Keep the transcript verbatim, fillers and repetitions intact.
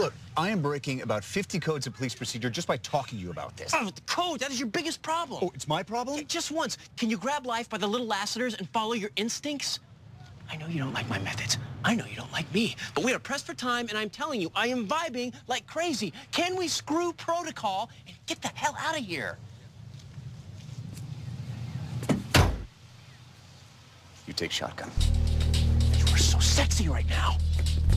Look, I am breaking about fifty codes of police procedure just by talking to you about this. Oh, the code, that is your biggest problem. Oh, it's my problem? Yeah, just once, can you grab life by the little Lassiters and follow your instincts? I know you don't like my methods. I know you don't like me. But we are pressed for time, and I'm telling you, I am vibing like crazy. Can we screw protocol and get the hell out of here? You take shotgun. You are so sexy right now.